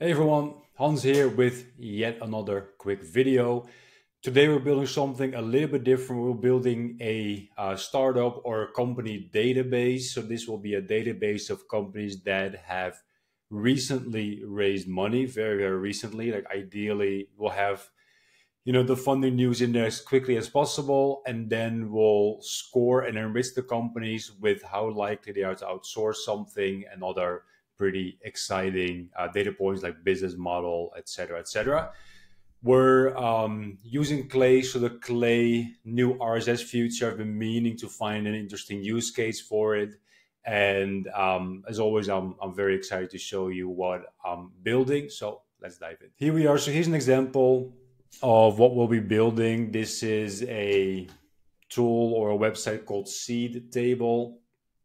Hey everyone, Hans here with yet another quick video. Today we're building something a little bit different. We're building a startup or a company database. So this will be a database of companies that have recently raised money, very, very recently. Like ideally we'll have, the funding news in there as quickly as possible. And then we'll score and enrich the companies with how likely they are to outsource something and other pretty exciting data points like business model, et cetera, et cetera. We're using Clay, so the Clay new RSS feature. I've been meaning to find an interesting use case for it. And as always, I'm very excited to show you what I'm building. So let's dive in. Here we are. So here's an example of what we'll be building. This is a tool or a website called Seedtable.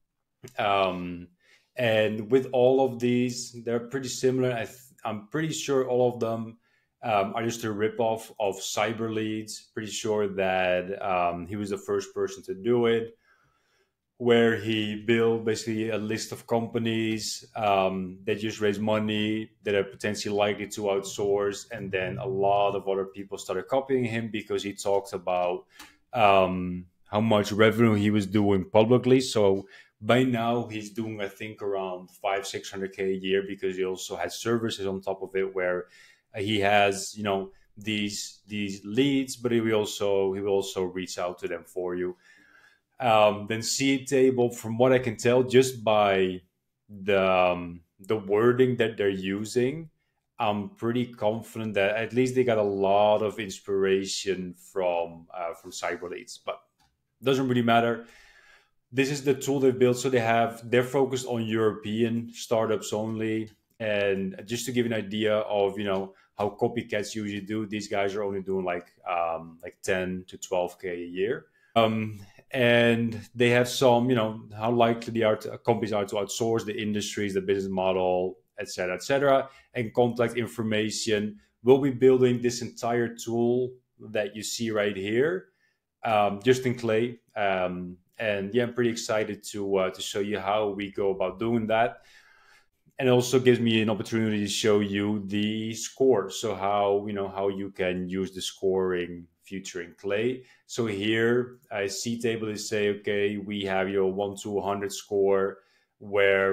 And with all of these, they're pretty similar. I'm pretty sure all of them are just a ripoff of Cyberleads. Pretty sure that he was the first person to do it, where he built basically a list of companies that just raise money that are potentially likely to outsource. And then a lot of other people started copying him because he talked about how much revenue he was doing publicly. So by now he's doing, I think, around 500-600K a year, because he also has services on top of it where he has, these leads, but he will also reach out to them for you. Then Seedtable, from what I can tell, just by the wording that they're using, I'm pretty confident that at least they got a lot of inspiration from Cyberleads, but doesn't really matter. This is the tool they've built. So they're focused on European startups only. And just to give you an idea of, how copycats usually do, these guys are only doing like 10 to 12K a year. And they have some, how likely companies are to outsource, the industries, the business model, et cetera, and contact information. We'll be building this entire tool that you see right here, just in Clay. And yeah, I'm pretty excited to show you how we go about doing that. And it also gives me an opportunity to show you the score. So how you can use the scoring feature in Clay. So here I see table is say, okay, we have your 1 to 100 score where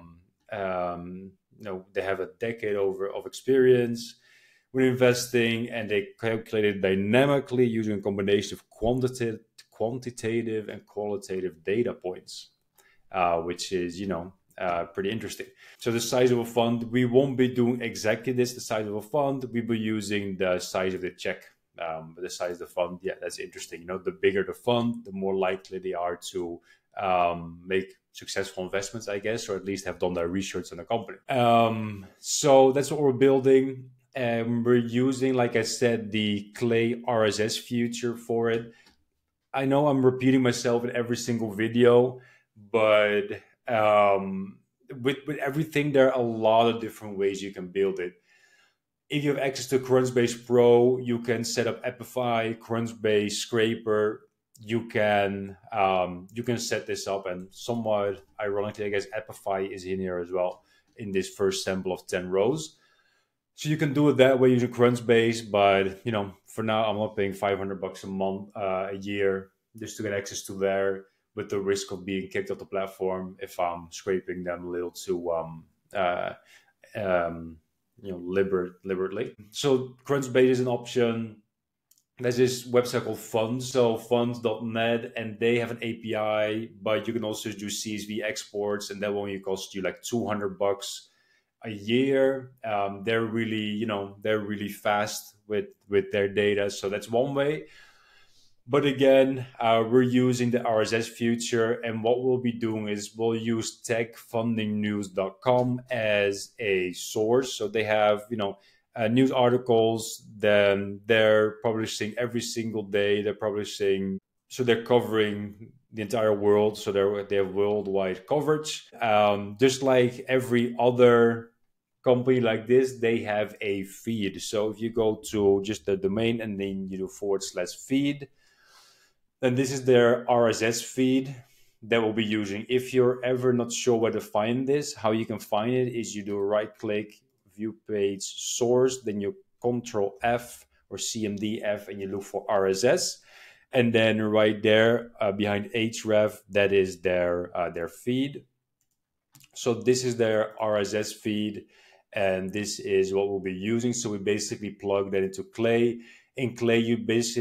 they have a decade of experience with investing, and they calculate it dynamically using a combination of quantitative and qualitative data points, which is, pretty interesting. So the size of a fund, we won't be doing exactly this, the size of a fund. We'll be using the size of the check. The size of the fund, yeah, that's interesting. The bigger the fund, the more likely they are to make successful investments, I guess, or at least have done their research on the company. So that's what we're building. And we're using, like I said, the Clay RSS feature for it. I know I'm repeating myself in every single video, but with everything, there are a lot of different ways you can build it. If you have access to Crunchbase Pro, you can set up Epify, Crunchbase Scraper. You can set this up, and somewhat ironically, I guess Epify is in here as well in this first sample of 10 rows. So you can do it that way using Crunchbase, but for now I'm not paying $500 a month, a year, just to get access to there, with the risk of being kicked off the platform if I'm scraping them a little too liberally. So Crunchbase is an option. There's this website called Funds, so funds.net, and they have an API, but you can also do CSV exports, and that will only cost you like $200 a year. They're really fast with their data, so that's one way. But again, we're using the RSS feature, and what we'll be doing is we'll use techfundingnews.com as a source. So they have, news articles, then they're publishing every single day. So they're covering the entire world. So they have worldwide coverage. Just like every other company like this, they have a feed. So if you go to just the domain and then you do /feed, then this is their RSS feed that we'll be using. If you're ever not sure where to find this, how you can find it is you do a right click, view page source, then you Control F or CMD-F and you look for RSS. And then right there behind href, that is their feed. So this is their RSS feed, and this is what we'll be using. So we basically plug that into Clay. In Clay, you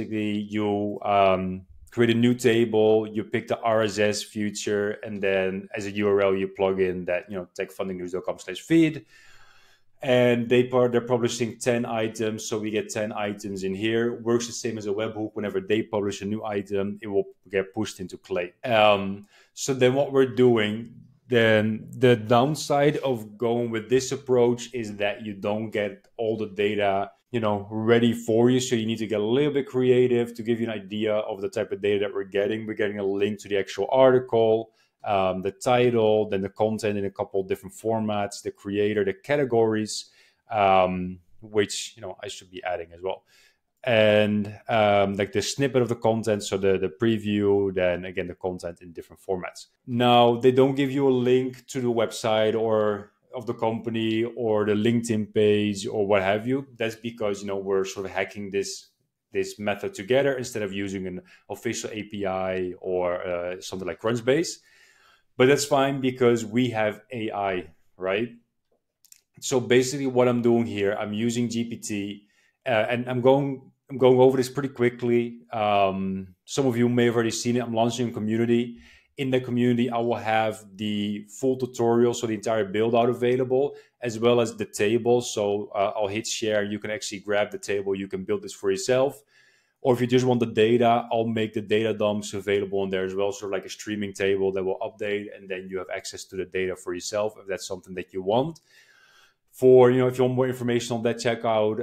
create a new table, you pick the RSS feature, and then as a URL, you plug in that, techfundingnews.com/feed. And they're publishing 10 items. So we get 10 items in here. Works the same as a webhook. Whenever they publish a new item, it will get pushed into Clay. So then what we're doing, then the downside of going with this approach is that you don't get all the data, ready for you. So you need to get a little bit creative. To give you an idea of the type of data that we're getting a link to the actual article, the title, then the content in a couple of different formats, the creator, the categories, which I should be adding as well, and like the snippet of the content, so the preview, then again the content in different formats. Now they don't give you a link to the website or of the company or the LinkedIn page or what have you. That's because we're sort of hacking this method together instead of using an official API or something like Crunchbase. But that's fine because we have AI, right? So basically what I'm doing here, I'm using GPT, and I'm going over this pretty quickly. Some of you may have already seen it. I'm launching a community. In the community, I will have the full tutorial, so the entire build out available, as well as the table. So I'll hit share. You can actually grab the table. You can build this for yourself. Or if you just want the data, I'll make the data dumps available in there as well. So like a streaming table that will update, and then you have access to the data for yourself if that's something that you want. For, if you want more information on that, check out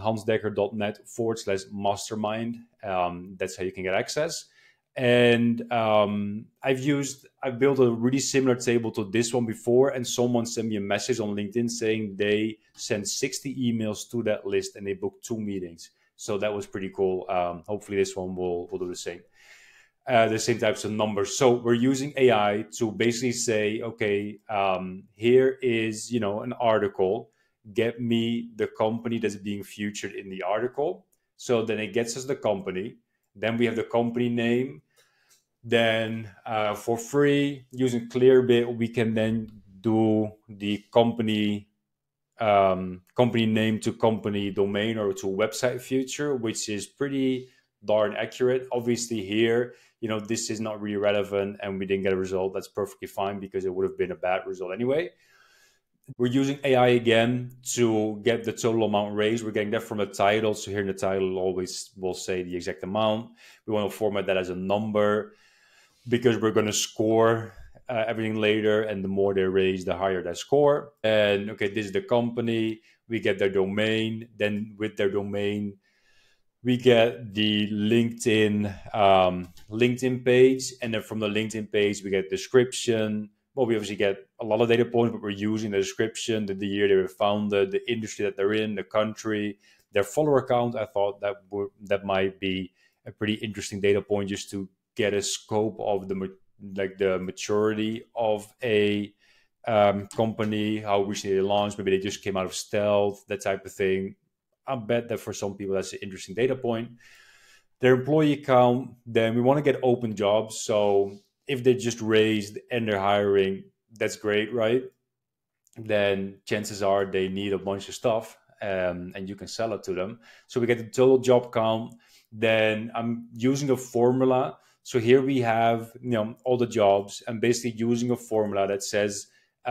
hansdekker.net/mastermind. That's how you can get access. And I've built a really similar table to this one before, and someone sent me a message on LinkedIn saying they sent 60 emails to that list and they booked 2 meetings. So that was pretty cool. Hopefully this one will do the same types of numbers. So we're using AI to basically say, okay, here is, an article. Get me the company that's being featured in the article. So then it gets us the company. Then we have the company name. Then for free, using Clearbit, we can then do the company name to company domain or to website feature, which is pretty darn accurate. Obviously here, this is not really relevant and we didn't get a result. That's perfectly fine because it would have been a bad result anyway. We're using AI again to get the total amount raised. We're getting that from a title. So here in the title, always will say the exact amount. We want to format that as a number because we're going to score everything later, and the more they raise, the higher that score. And okay, this is the company. We get their domain. Then with their domain, we get the LinkedIn page, and then from the LinkedIn page, we get description. Well, we obviously get a lot of data points, but we're using the description, the year they were founded, the industry that they're in, the country, their follower count. I thought that might be a pretty interesting data point just to get a scope of the maturity of a company, how recently they launched. Maybe they just came out of stealth, that type of thing. I bet that for some people that's an interesting data point. Their employee count, then we want to get open jobs. So if they just raised and they're hiring, that's great, right? Then chances are they need a bunch of stuff, and you can sell it to them. So we get the total job count. Then I'm using a formula. So here we have, all the jobs, and basically using a formula that says,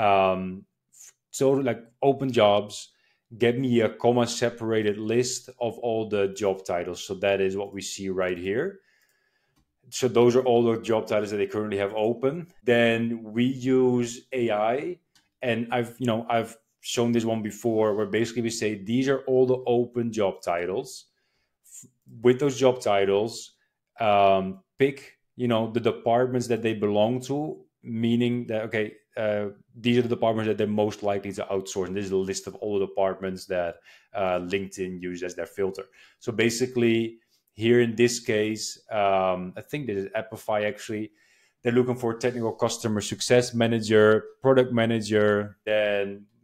open jobs, get me a comma separated list of all the job titles. So that is what we see right here. So those are all the job titles that they currently have open. Then we use AI, and I've shown this one before, where basically we say these are all the open job titles. With those job titles, pick the departments that they belong to, meaning that these are the departments that they're most likely to outsource, and this is a list of all the departments that LinkedIn uses as their filter. So basically here in this case, I think this is Epify actually, they're looking for technical customer success manager, product manager, then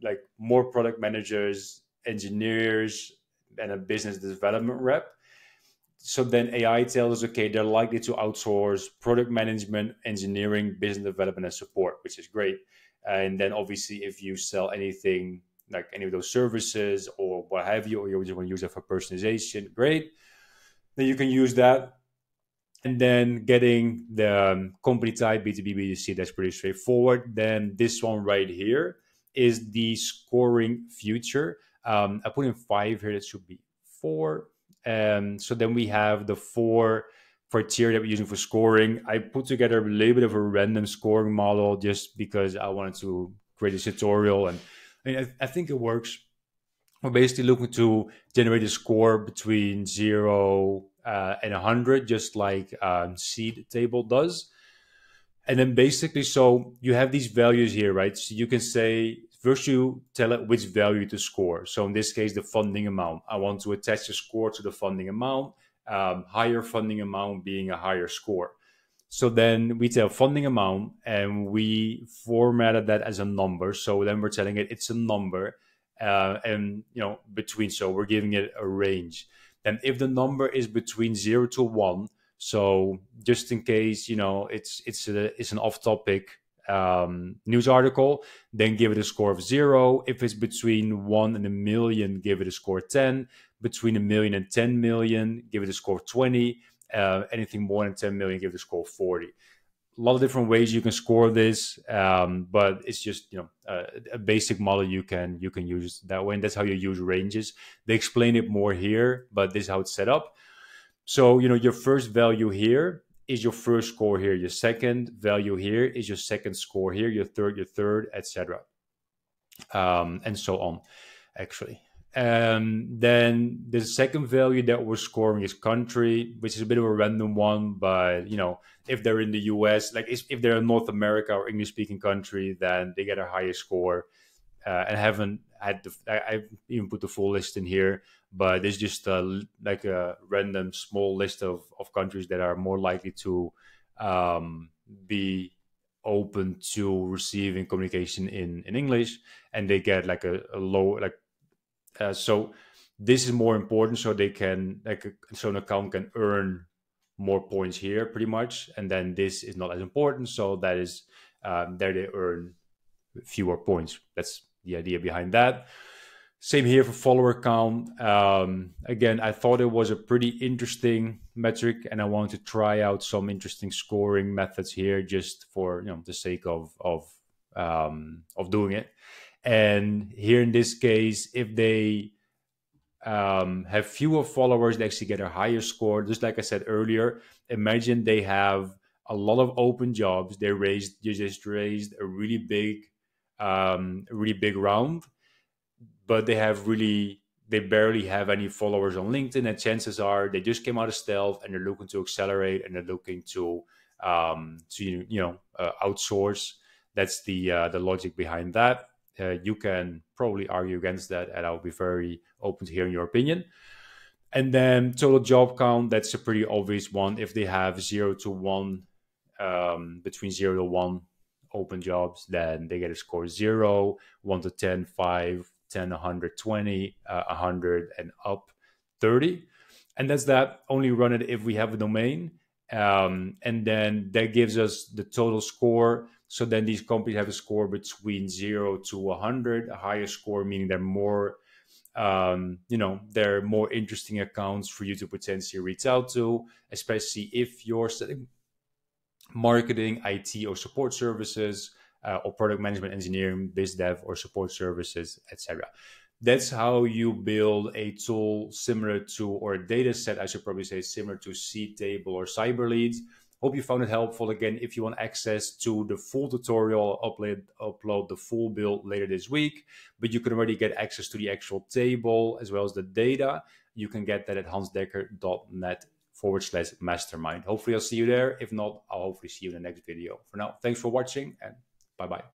like more product managers, engineers, and a business development rep. So then AI tells us, okay, they're likely to outsource product management, engineering, business development, and support, which is great. And then obviously, if you sell anything like any of those services or what have you, or you just want to use it for personalization, great. Then you can use that. And then getting the company type, B2B, B2C, that's pretty straightforward. Then this one right here is the scoring future. I put in 5 here, that should be 4. So then we have the 4 criteria that we're using for scoring. I put together a little bit of a random scoring model just because I wanted to create this tutorial. And I think it works. We're basically looking to generate a score between 0 and 100, just like Seedtable does. And then basically, so you have these values here, right? So you can say, first you tell it which value to score. So in this case, the funding amount. I want to attach a score to the funding amount, higher funding amount being a higher score. So then we tell funding amount and we formatted that as a number. So then we're telling it it's a number and, between, so we're giving it a range. And if the number is between 0 to 1, so just in case, it's an off-topic news article, then give it a score of 0. If it's between 1 and a million, give it a score of 10. Between a million and 10 million, give it a score of 20. Anything more than 10 million, give it a score of 40. A lot of different ways you can score this, but it's just a basic model you can use that way, and that's how you use ranges. They explain it more here, but this is how it's set up. So your first value here is your first score here. Your second value here is your second score here. Your third, etc. And so on, actually. Then the second value that we're scoring is country, which is a bit of a random one, but if they're in the US, like if they're in North America or English speaking country, then they get a higher score. And I haven't had I've even put the full list in here, but there's just like a random small list of countries that are more likely to be open to receiving communication in English, and they get like a low, like so this is more important, so they can so an account can earn more points here pretty much, and then this is not as important, so that is there they earn fewer points. That's the idea behind that. Same here for follower count. Again, I thought it was a pretty interesting metric, and I wanted to try out some interesting scoring methods here, just for the sake of doing it. And here in this case, if they have fewer followers, they actually get a higher score. Just like I said earlier, imagine they have a lot of open jobs. They just raised a really big round, but they barely have any followers on LinkedIn, and chances are they just came out of stealth and they're looking to accelerate and they're looking to outsource. That's the logic behind that. You can probably argue against that, and I'll be very open to hearing your opinion. And then total job count, that's a pretty obvious one. If they have 0 to 1, between 0 to 1 open jobs, then they get a score 0, 1 to 10, 5, 10, 100, 20, 100, and up 30. And that's that. Only run it if we have a domain. And then that gives us the total score. So then these companies have a score between 0 to 100, a higher score, meaning they're more, they're more interesting accounts for you to potentially reach out to, especially if you're setting marketing, IT, or support services, or product management, engineering, biz dev, or support services, etc. That's how you build a tool similar to, or a data set, I should probably say, similar to Seedtable or Cyberleads. Hope you found it helpful. Again, if you want access to the full tutorial, I'll upload the full build later this week, but you can already get access to the actual table as well as the data. You can get that at hansdekker.net/mastermind. Hopefully I'll see you there. If not, I'll hopefully see you in the next video. For now, thanks for watching, and bye-bye.